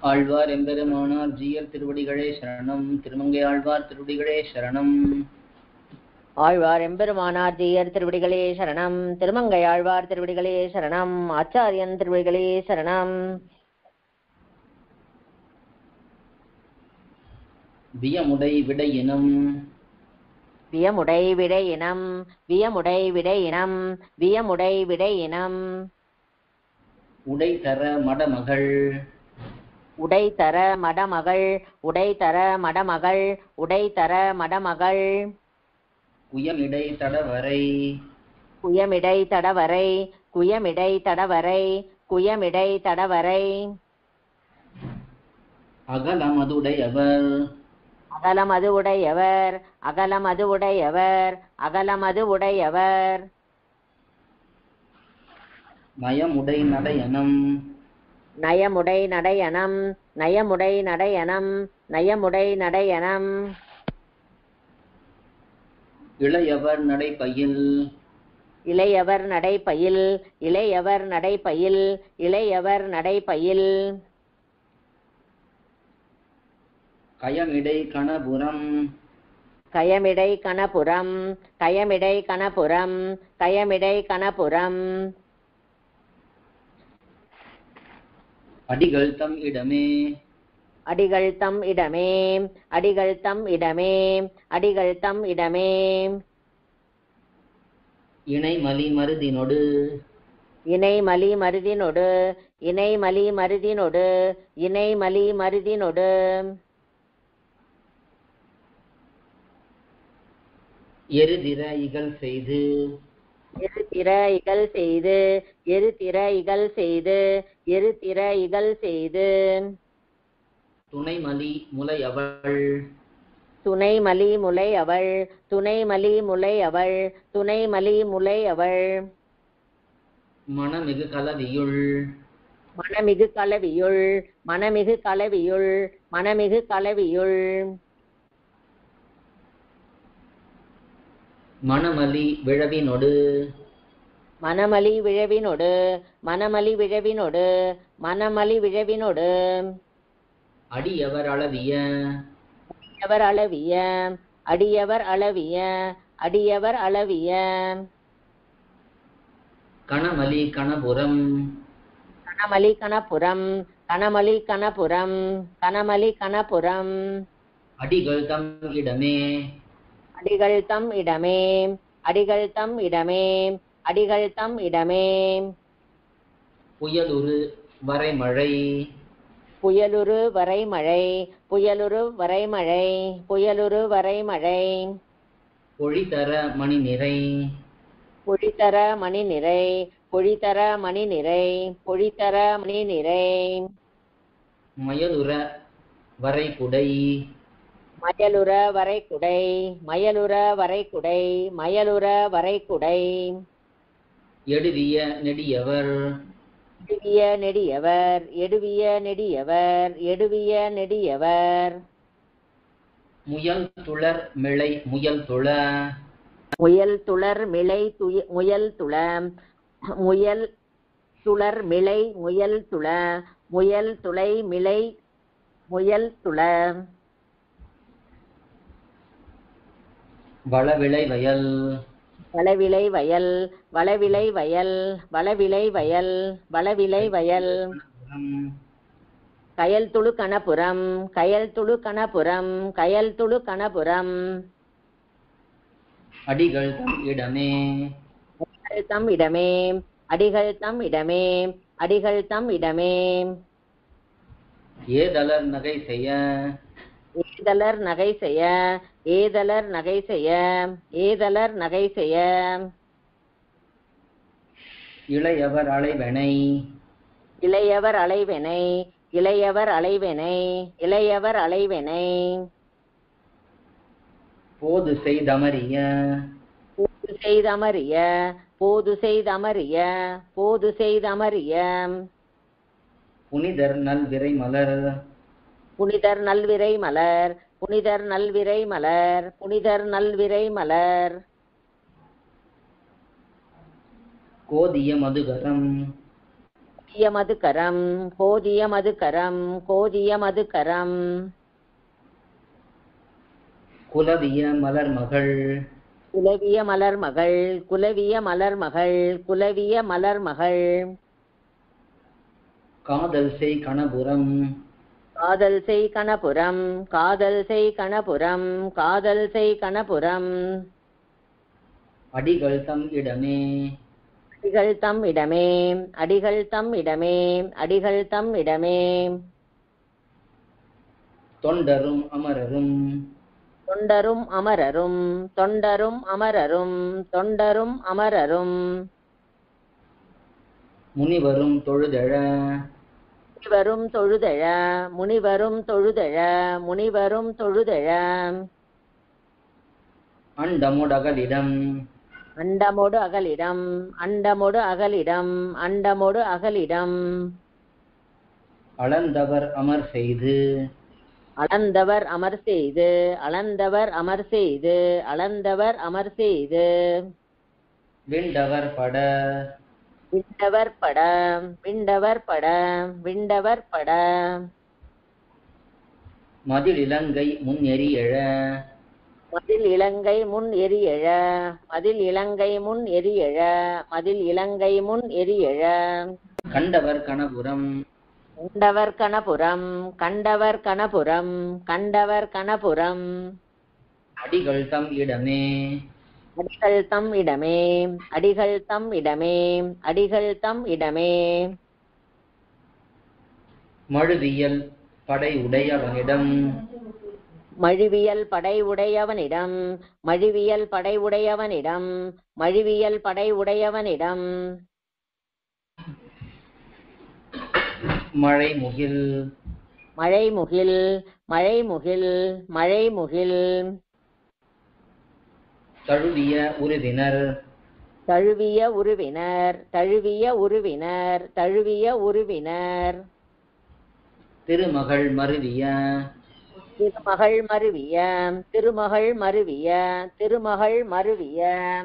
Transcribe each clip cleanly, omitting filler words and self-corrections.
ஆழ்வார் எம்பெருமானார் ஜீயர் திருவடிகளே சரணம். திருமங்கை ஆழ்வார் திருவடிகளே சரணம். ஆழ்வார் எம்பெருமானார் ஜீயர் திருவடிகளே சரணம். திருமங்கை ஆழ்வார் திருவடிகளே சரணம். ஆச்சாரியன் திருவடிகளே சரணம். வியமுடை விடையினம் வியமுடை விடையினம் வியமுடை விடையினம் வியமுடை விடையினம் உடைதர மடமகள் உடைதர மடமகள் உடைதர மடமகள் உடைதர மடமகள் குயமிடை தடவரை குயமிடை தடவரை குயமிடை தடவரை குயமிடை தடவரை அகலமதுடையவர் அகலமது உடையவர் அகலமது உடையவர் அகலமது உடையவர் நயமுடை நடையனம் நயமுடை நடையனம் நயமுடை நடையனம் நயமுடை நடையனம் இளையவர் நடைப்பயில் இளையவர் நடைப்பயில் இளையவர் நடைப்பயில் இளையவர் நடைப்பயில் கயமிடை கணபுரம் கயமிடை கணபுரம் கயமிடை கணபுரம் கயமிடை கணபுரம் அடிகள் தம் இடமே அடிகள் தம் இடமே அடிகள் தம் இடமே அடிகள் தம் இடமே இணைமலி மருதினொடு இணைமலி மருதினொடு இணைமலி மருதினொடு இணைமலி மருதினொடு எருதிர இகல் செய்து எருத்திர இகல் செய்து எருத்திர இகல் செய்து எருத்திர இகல் செய்து துணைமலி முலையவள் துணைமலி முலை அவள் துணைமலி முலை அவள் துணைமலி முலை அவள் மணமிகு கலவியுள் மணமிகு கலவியுள் மணமிகு கலவியுள் மணமிகு கலவியுள் மணமலி விழவினொடு மணமலி விழவினொடு மணமலி விழவினொடு மணமலி விழவினொடு அடியவர் அளவிய அடியவர் அளவிய அடியவர் அளவிய அடியவர் அளவிய கணமலி கணபுரம் கணமலி கணபுரம் கணமலி கணபுரம் கணமலி கணபுரம் அடிகள் தம் இடமே அடிகள் தம் இடமே அடிகள் தம் இடமே அடிகள் தம் இடமே புயலுரு வரைமழை புயலுரு வரைமழை புயலுரு வரைமழை புயலுரு வரைமழை பொழிதர மணி நிறை பொழிதர மணி நிறை பொழிதர மணி நிறை பொழிதர மணி நிறை மயலுற வரைகுடை மயலுற வரைக்குடை மயலுற வரைக்குடை மயலுற வரைக்குடை எடுவிய நெடியவர் எடுவிய நெடியவர் எடுவிய நெடியவர் எடுவிய நெடியவர் முயல் துளர் மிளை முயல் துள முயல் துளர் மிளை முயல் துள முயல் துளர் மிளை முயல் துள முயல் துளை மிளை முயல் துள வளவிளை வயல் வளவிளை வயல் வளவிளை வயல் வளவிளை வயல் வளவிளை வயல் கயல் துளு கணபுரம் கயல் துளு கணபுரம் கயல் துளு கணபுரம் அடிகள் தம் இடமே அடிகள் தம் இடமே அடிகள் தம் இடமே அடிகள் தம் இடமே ஏதலர் நகை செய்ய ஏதலர் நகை செய்ய ஏதலர் நகை செய்ய ஏதலர் நகை செய்ய இளையவர் அலைவனை இளையவர் அலைவெனை இளையவர் அலைவெனை இளையவர் அலைவெனை போது செய்தமறிய போது செய்தமறிய போது செய்தமறிய போது செய்தமறிய புனிதர் நல்விரை மலர் புனிதர் நல்விரை மலர் புனிதர் நல்விரை மலர் புனிதர் நல்விரை மலர் கோதிய மதுகரம் கோதியமதுகரம் கோதியமதுகரம் கோதியமதுகரம் குலவிய மலர்மகள் குலவிய மலர்மகள் குலவிய மலர்மகள் குலவிய மலர்மகள் காதல் செய் கணபுரம் காதல் செய் கணபுரம் காதல் செய் கணபுரம் காதல் செய் கணபுரம் அடிகள் தம் இடமே அடிகள் தம் இடமே அடிகள் தம் இடமே அடிகள் தம் இடமே தொண்டரும் அமரரும் தொண்டரும் அமரரும் தொண்டரும் அமரரும் தொண்டரும் அமரரும் முனிவரும் தொழுதெழ முனிவரும் தொழுதெழ முனிவரும் தொழுதெழ முனிவரும் தொழுதெழ அண்டமுடகலிடம் அண்டமோடு அகலிடம் அண்டமோடு அகலிடம் அண்டமோடு அகலிடம் அளந்தவர் அமர் செய்து அளந்தவர் அமர் செய்து அளந்தவர் அமர் செய்து அளந்தவர் அமர் செய்து விண்டவர் பட விண்டவர் பட விண்டவர் பட விண்டவர் பட மதில் இலங்கை முன் எரியெழ மதில் இலங்கை முன் எரியெழ மதில் இலங்கை முன் எரியெழ மதில் இலங்கை முன் எரியெழ கண்டவர் கணபுரம் கண்டவர் கணபுரம் கண்டவர் கணபுரம் கண்டவர் கணபுரம் அடிகள் தம் இடமே அடிகள் தம் இடமே அடிகள் தம் இடமே அடிகள் தம் இடமே மழுவியல் படை உடையவனிடம் மழுவியல் படை உடையவனிடம் மழுவியல் படை உடையவனிடம் மழுவியல் படை உடையவனிடம் மழைமுகில் மழைமுகில் மழைமுகில் மழைமுகில் தழுவிய உருவினர் தழுவிய உருவினர் தழுவிய உருவினர் தழுவிய உருவினர் திருமகள் மருவிய திருமகள் மருவிய திருமகள் மருவிய திருமகள் மருவிய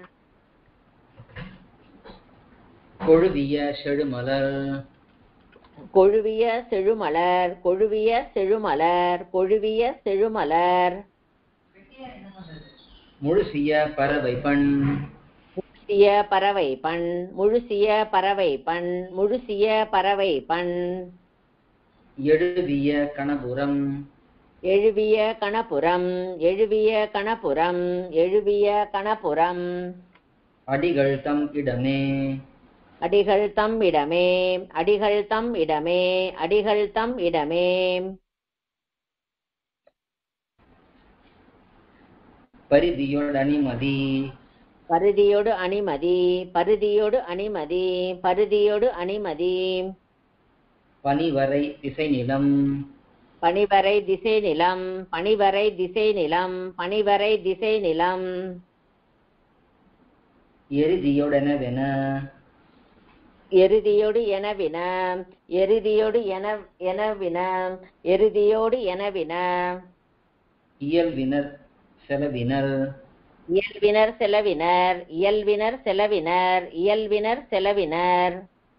கொழுவிய செழுமலர் கொழுவிய செழுமலர் கொழுவிய செழுமலர் கொழுவிய செழுமலர் முழுசிய பறவை பண் முழுசிய பறவை பண் முழுசிய பறவை பண் முழுசிய பறவை பண் எழுவிய கணபுரம் எழுவிய கணபுரம் எழுவிய கணபுரம் எழுவிய கணபுரம் அடிகள் தம் இடமே அடிகள் தம் இடமே அடிகள் தம் இடமே அடிகள் தம் இடமே பரிதியோடு அணிமதி பருதியோடு அணிமதி பருதியோடு அணிமதி பருதியோடு அணிமதி பனிவரை திசை நிலம் பனிவரை திசை நிலம் பனிவரை திசை நிலம் பனிவரை திசை நிலம் எருதியோடெனவென எருதியோடு எனவின எருதியோடு எனவின எருதியோடு எனவின இயல்வினர் செலவினர் இயல்வினர் செலவினர் இயல்வினர் செலவினர் இயல்வினர் செலவினர்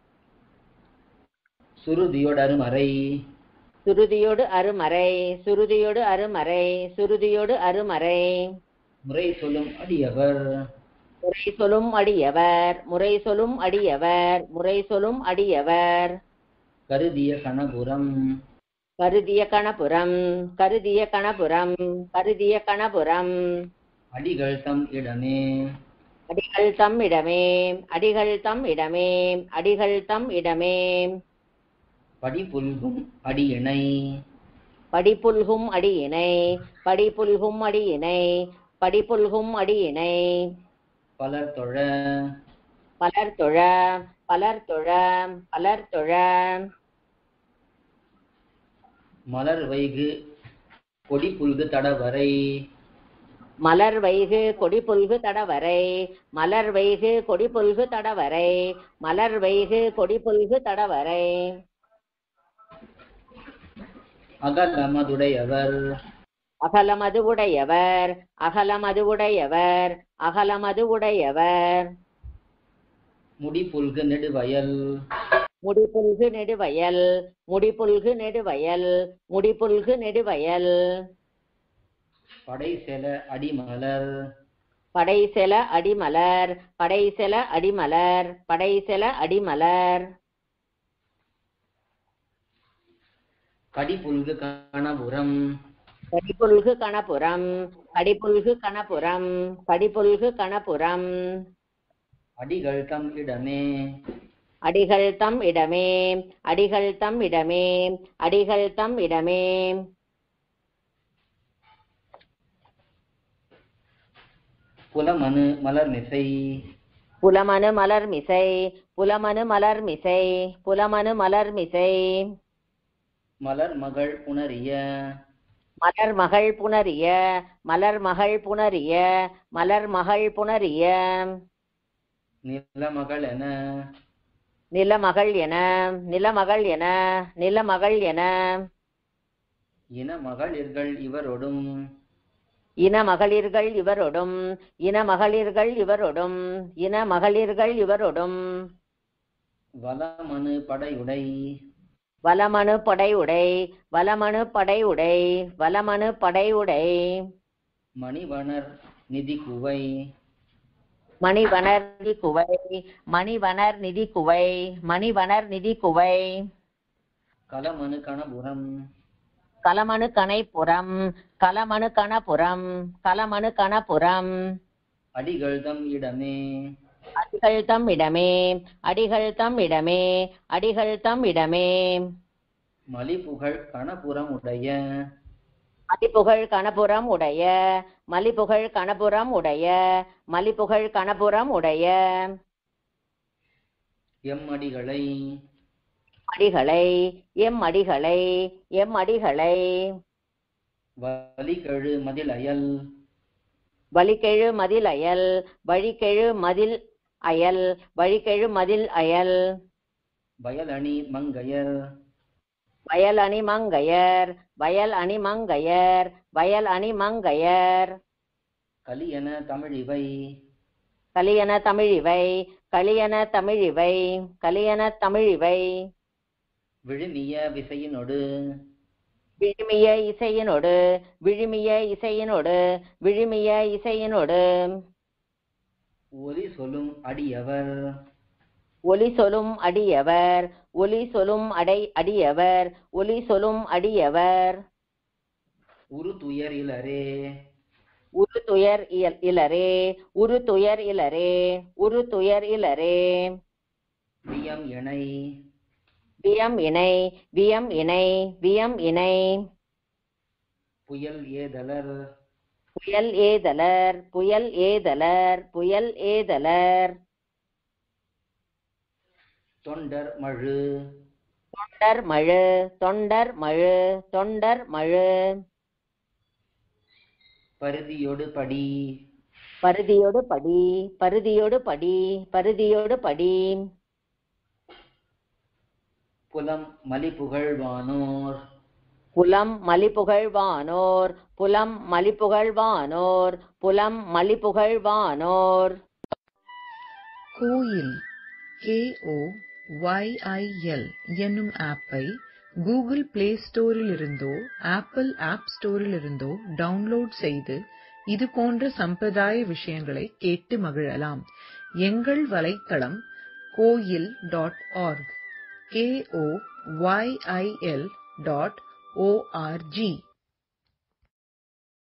சுருதியோடு அருமறை சுருதியோடு அருமறை சுருதியோடு அருமறை சுருதியோடு அருமறை முறை சொல்லும் அடியவர் முறை சொல்லும் அடியவர் முறை சொல்லும் அடியவர் முறை சொல்லும் அடியவர் கருதிய கணபுரம் கருதிய கணபுரம் கருதிய கணபுரம் கருதிய கணபுரம் அடிகள் தம் இடமே அடிகள் தம் இடமே அடிகள் தம் இடமே அடிகள் தம் இடமே படிப்புல்கும் அடியிணை படிப்புல்கும் அடியினை படிப்புல்கும் அடியினை படிப்புல்கும் அடியினை பலர் தொழ பலர் தொழ பலர் தொழ பலர் தொழ மலர் வைகு கொடி புல்கு தடவரை மலர் வைகு கொடி புல்கு தடவரை மலர் வைகு கொடி புல்கு தடவரை மலர் வைகு கொடி புல்கு தடவரை அகலமதுடையவர் அகலமது உடையவர் அகலமது உடையவர் அகலமது உடையவர் முடி புல்கு நெடுவயல் முடிபுல்கு நெடுவயல் முடிபுல்கு நெடுவயல் முடிபுல்கு நெடுவயல் படைசெல அடிமலர் படைசெல அடிமலர் படைசெல அடிமலர் படைசெல அடிமலர் கடிபுல்கு கணபுரம் கடிபுல்கு கணபுரம் கடிபுல்கு கணபுரம் கடிபுல்கு கணபுரம் அடிகள் தம் இடமே அடிகள் தம் இடமே அடிகள் தம் இடமே அடிகள் தம் இடமே புலமனு மலர்மிசை புலமனு மலர்மிசை புலமனு மலர்மிசை புலமனு மலர்மிசை மலர் மகள் புணரிய மலர் மகள் புணரிய மலர் மகள் புணரிய மலர் மகள் புணரிய நிலமகள் என நிலமகள் என நிலமகள் என நிலமகள் என இனமகளிர்கள் இவரொடும் இனமகளிர்கள் இவரொடும் இனமகளிர்கள் இவரொடும் இனமகளிர்கள் இவரொடும் வலமனு படையுடை வலமனு படையுடை வலமனு படையுடை வலமனு படையுடை மணிவனர் நிதி குவை மணிவனர் நிதி குவை மணிவனர் நிதி குவை மணிவனர் நிதி குவை கலமனு கணபுரம் கலமனு கணைப்புறம் கலமனு கணபுரம் கலமனு கணபுரம் அடிகள் தம் இடமே அடிகள் தம் இடமே அடிகள் தம் இடமே அடிகள் தம் இடமே மலிபுகழ் கணபுரம் உடைய மலிபுகழ் கணபுரம் உடைய மலிபுகழ் கணபுரம் உடைய மலிபுகழ் கணபுரம் உடைய எம் அடிகளை அடிகளை எம் அடிகளை எம் அடிகளை வலிகெழு மதில் அயல் வழிகெழு மதில் அயல் வழிகெழு மதில் அயல் வழிகெழு மதில் அயல் வயலணி மங்கையர் வயல் அணி மங்கையர் வயல் அணி மங்கையர் வயல் அணி மங்கையர் கலியன தமிழிவை கலியன தமிழிவை கலியன தமிழிவை கலியன தமிழிவை விழுமிய விசையினொடு விழுமிய இசையினொடு விழுமிய இசையினொடு விழுமிய இசையினொடு ஒலி சொல்லும் அடியவர் ஒலி சொல்லும் அடியவர் ஒலி சொல்லும் அடியவர் ஒலி சொல்லும் அடியவர் உரு துயர் இலரே உரு துயர் இலரே உரு துயர் இலரே உரு துயர் இலரே வியம் இணை வியம் இணை வியம் இணை வியம் இணை புயல் ஏதலர் புயல் ஏதலர் புயல் ஏதலர் புயல் ஏதலர் தொண்டர் மழு தொண்டர் மழு தொண்டர் மழு தொண்டர் மழு பருதியொடு படி பருதியோடு படி பருதியோடு படி பருதியோடு படி புலம் மலிபுகழ்வானோர் புலம் மலிபுகழ்வானோர் புலம் மலிபுகழ்வானோர் புலம் மலிபுகழ்வானோர் கோயில் KOYIL என்னும் ஆப்பை கூகுள் பிளே ஸ்டோரிலிருந்தோ ஆப்பிள் ஆப் ஸ்டோரிலிருந்தோ டவுன்லோட் செய்து இது போன்ற சம்பிரதாய விஷயங்களை கேட்டு மகிழலாம். எங்கள் வலைத்தளம் koil.org KOYIL.org